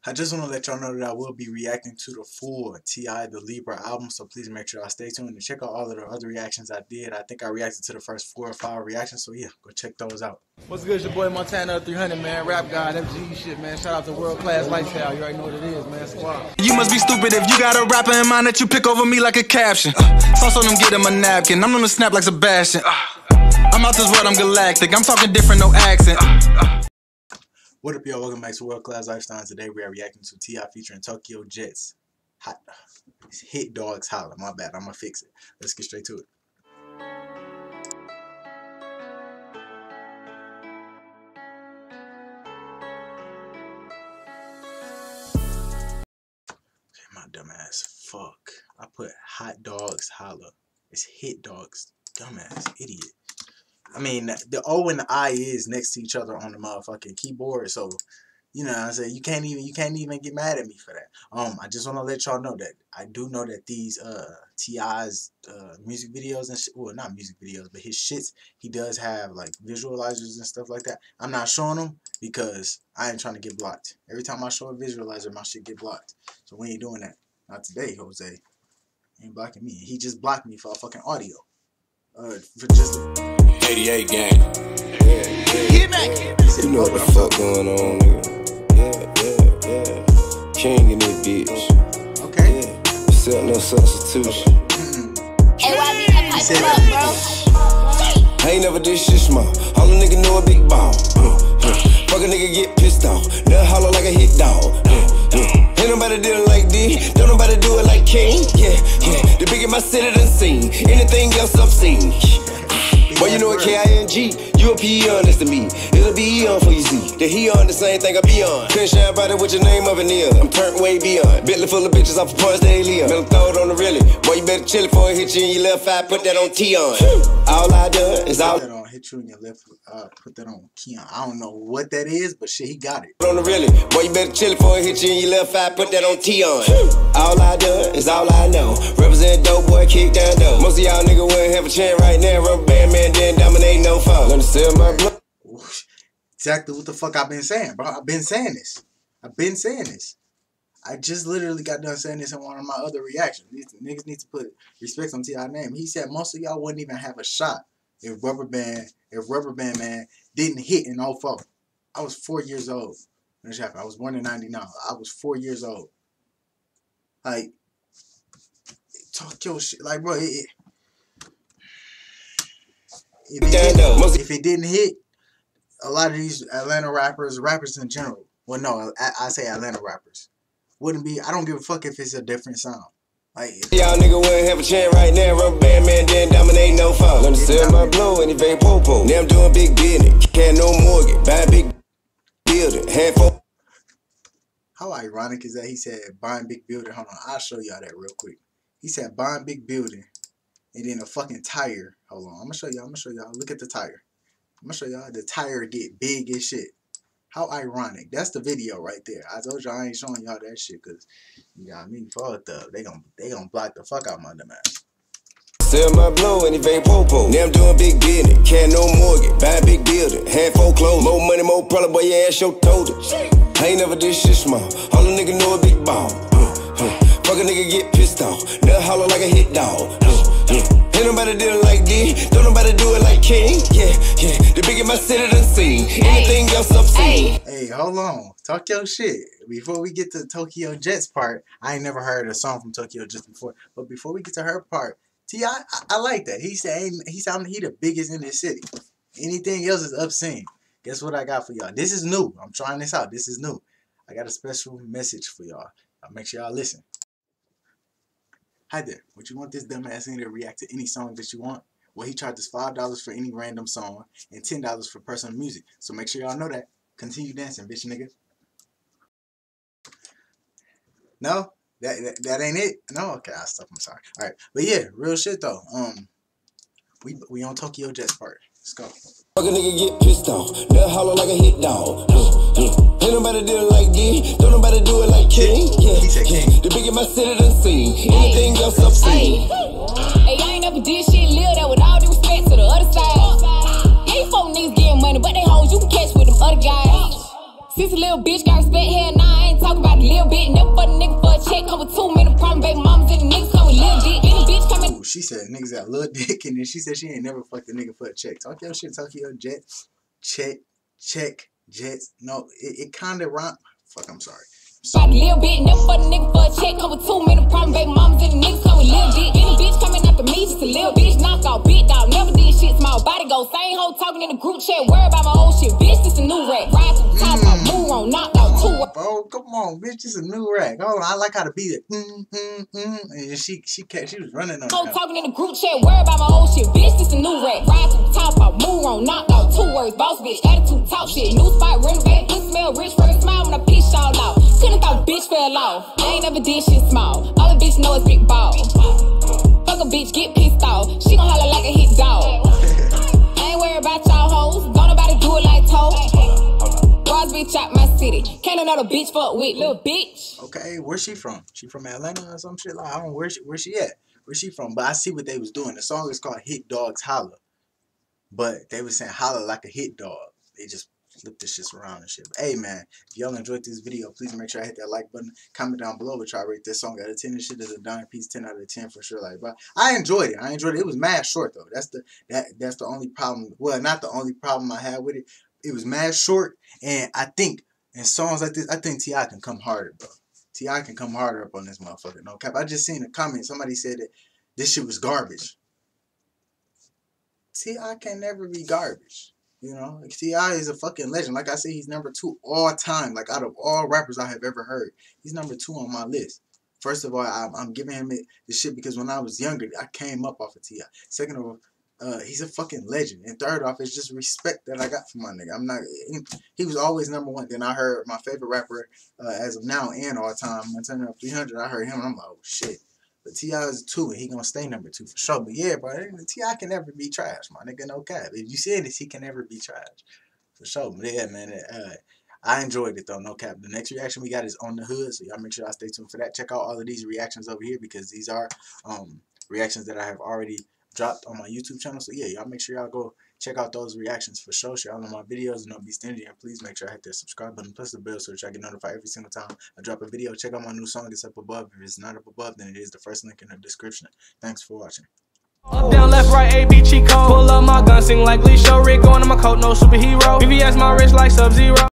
I just want to let y'all know that I will be reacting to the full T.I. The Libra album, so please make sure y'all stay tuned and check out all of the other reactions I did. I think I reacted to the first 4 or 5 reactions, so yeah, go check those out. What's good? It's your boy Montana 300, man. Rap God, FG shit, man. Shout out to World Class Lifestyle. You already know what it is, man. Squad. You must be stupid if you got a rapper in mind that you pick over me like a caption. Sauce on them, get him a napkin. I'm gonna snap like Sebastian. I'm out this world, I'm galactic. I'm talking different, no accent. What up, y'all? Welcome back to World Class Lifestyle. Today we are reacting to T.I. featuring Tokyo Jetz. Hit Dogs Holla. My bad. I'm gonna fix it. Let's get straight to it. Okay, my dumb ass. Fuck. I put Hot Dogs Holla. It's Hit Dogs. Dumbass idiot. I mean, the O and the I is next to each other on the motherfucking keyboard, so you know what I'm saying, you can't even get mad at me for that. I just want to let y'all know that I do know that these T.I.'s music videos and shit, well, not music videos, but his shits, he does have like visualizers and stuff like that. I'm not showing them because I ain't trying to get blocked. Every time I show a visualizer, my shit get blocked. So we ain't doing that. Not today, Jose. He ain't blocking me. He just blocked me for a fucking audio. For just 88 gang. You know what the fuck going on, nigga. Yeah. King in this bitch. Okay. Yeah. Accept no substitution. I ain't never did shit small. All a nigga know a big ball. Fuck a nigga get pissed off. Never holler like a hit dog. Ain't nobody did it like this. Don't nobody do it like King. Yeah. The bigger my city done seen. Anything else I've seen. Boy, you know what K-I-N-G, you a P-E-on next to me. It'll be E-on for you see. That he on the same thing I be on. Couldn't shine about it with your name of an ear. I'm turned way beyond. Bentley full of bitches off of parts they live. Let them throw it on the really. Boy, you better chill it before it hit you in your left eye. Put that on T-on. All I done is all. Put that on, hit you in your left, put that on Keon. I don't know what that is, but shit, he got it. On the really. Boy, you better chill it before it hit you in your left eye. Put that on T-on. All I done is all I know. Represent dope boy, kick down dope. Most of y'all nigga wouldn't have a chance right now. Rubber band man didn't dominate no fall. Gonna sell my blood. Exactly what the fuck I've been saying, bro. I've been saying this. I just literally got done saying this in one of my other reactions. These niggas need to put respect on T.I. name. He said most of y'all wouldn't even have a shot if Rubber Band Man didn't hit in 04. I was 4 years old when this happened. I was born in 99. I was 4 years old. Like, talk your shit. Like, bro, if it didn't hit, a lot of these Atlanta rappers in general, well, no, I say Atlanta rappers, wouldn't be, I don't give a fuck if it's a different sound. Like, y'all nigga wouldn't have a chance right now. Rubber band man didn't dominate no fall. Let me sell my blow and it very popo. Now I'm doing big business. Can't no mortgage. Buy a big building. Handful. How ironic is that he said buying big building? Hold on, I'll show y'all that real quick. He said buying big building and then a fucking tire. Hold on, I'm gonna show y'all. Look at the tire. I'm gonna show y'all the tire get big as shit. How ironic. That's the video right there. I told y'all I ain't showing y'all that shit because you got me fucked up. They gonna block the fuck out my dumb ass. Sell my blow and it very popo. Now I'm doing big business. Can't no mortgage. Buy a big building. Handful clothes. More money, more problem, boy, your ass your told it. I ain't never did shit small. All a nigga know a big ball. Fuck a nigga get pissed off. Never holler like a hit dog. Ain't nobody did it like this. Don't nobody do it like King. Yeah. The bigger my city done seen. Anything else I've seen. Hey, hold on. Talk your shit. Before we get to the Tokyo Jetz part, I ain't never heard a song from Tokyo Jetz before. But before we get to her part, T.I., I like that. He said he the biggest in this city. Anything else is obscene. Guess what I got for y'all? This is new. I'm trying this out. This is new. I got a special message for y'all. Make sure y'all listen. Hi there. Would you want this dumbass nigga to react to any song that you want? Well, he charges $5 for any random song and $10 for personal music. So make sure y'all know that. Continue dancing, bitch nigga. No? That ain't it? No? Okay, I'll stop. I'm sorry. Alright. But yeah, real shit though. We on Tokyo Jetz part. Let's go. Fuck a nigga get pissed off. Never holler like a hit dog. Ain't nobody did it like this. Don't nobody do it like King. Yeah. The bigger my city done seen. Anything else I've seen. Hey, I ain't never did shit, live that with all due respect to the other side. Yeah, you folk niggas getting money, but they hoes you can catch with them other guys. Since a little bitch got respect here, nah, I ain't talking about the niggas got a little dick, and then she said she ain't never fucked a nigga for a check. Talk your shit, talk your jet. Check, jets. No, it kinda rhyme. Fuck, I'm sorry. About a little bit, never fuck a nigga for a check. Come with 2 minute problem, baby mamas and the niggas come with little dick. Any bitch coming after me, just a little bitch. Knock out, big dog, never did shit. Small body go, same hoe talking in the group chat. Worry about my old shit, bitch. This a new rack. Ride to the top, I move on, knock out 2. Bro, come on, bitch. This a new rack. Hold on, I like how to beat it. And she was running on. Hoe talking in the group chat. Worry about my old shit, bitch. This a new rack. Ride to the top, I move on, knock out 2 words. Boss bitch, attitude, talk shit. New spot, renovate, good smell, rich, first smile when I piss y'all out. Couldn't thought bitch fell off. I ain't never did shit small. All the bitch know is big ball. Fuck a bitch, get pissed off. She gon' holler like a hit dog. I ain't worried about y'all hoes. Don't nobody do it like toes. Boss bitch out my city. Can't another bitch fuck with, little bitch. Okay, where's she from? She from Atlanta or some shit? Like, I don't know where she at. Where's she from? But I see what they was doing. The song is called Hit Dogs Holla. But they was saying holla like a hit dog. They just flip this shit around and shit. But hey man, if y'all enjoyed this video, please make sure I hit that like button. Comment down below what y'all rate this song out of 10. This shit is a dime piece, 10 out of 10 for sure. Like, but I enjoyed it. It was mad short though. That's the only problem. Well, not the only problem I had with it. It was mad short, and I think in songs like this, I think T.I. can come harder, bro. T.I. can come harder up on this motherfucker. No cap. I just seen a comment. Somebody said that this shit was garbage. T.I. can never be garbage. You know, T.I. is a fucking legend. Like I said, he's number 2 all time. Like, out of all rappers I have ever heard, he's number 2 on my list. First of all, I'm giving him this shit because when I was younger, I came up off of T.I. Second of all, he's a fucking legend. And third off, it's just respect that I got from my nigga. He was always number 1. Then I heard my favorite rapper as of now and all time, when I turned up 300, I heard him and I'm like, oh shit. But T.I. is 2 and he gonna stay number 2 for sure. But yeah, bro, T.I. can never be trash, my nigga. No cap. If you see this, he can never be trash for sure. But yeah, man, I enjoyed it though, no cap. The next reaction we got is On the Hood, so y'all make sure y'all stay tuned for that. Check out all of these reactions over here because these are reactions that I have already dropped on my YouTube channel. So yeah, y'all make sure y'all go check out those reactions for sure. Share all of my videos and don't be stingy. And please make sure I hit that subscribe button plus the bell so that y'all get notified every single time I drop a video. Check out my new song. It's up above. If it's not up above, then it is the first link in the description. Thanks for watching. Up, down, left, right, A, B, cheat code. Pull up my gun, sing like Lee Show. Rick going on my coat, no superhero. VVS my wrist like Sub-Zero.